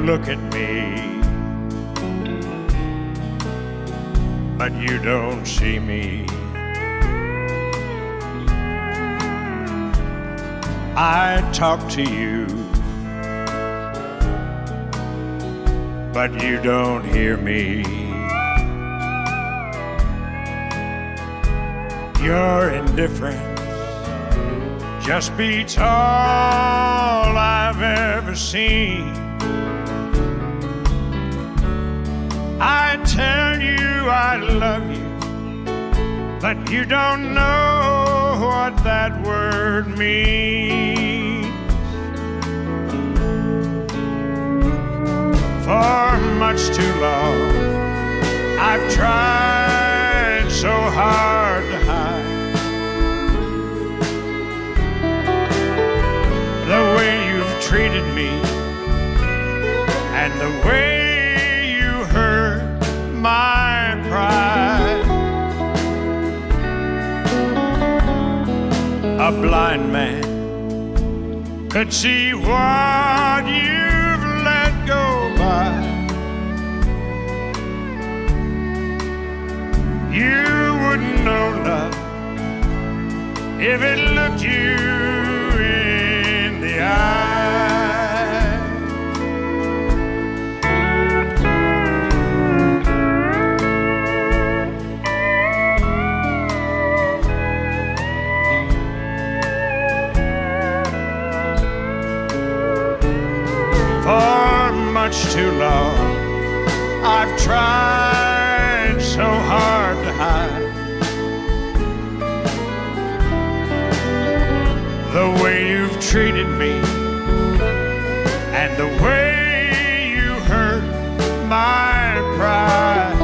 look at me, but you don't see me. I talk to you, but you don't hear me. Your indifference just beats all I've ever seen. I tell you I love you, but you don't know what that word means. For much too long I've tried so hard to hide the way you've treated me and the way you hurt my pride. A blind man could see what you've let go by. You wouldn't know love if it looked you in the eye. For much too long I've tried so hard to hide the way you've treated me and the way you hurt my pride.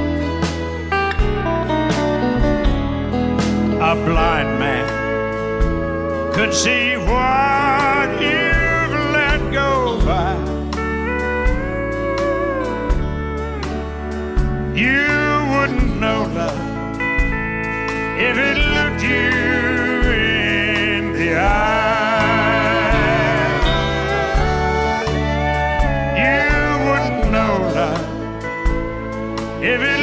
A blind man could see what you've let go by. You wouldn't know love if it looked you in the eye. You wouldn't know love if it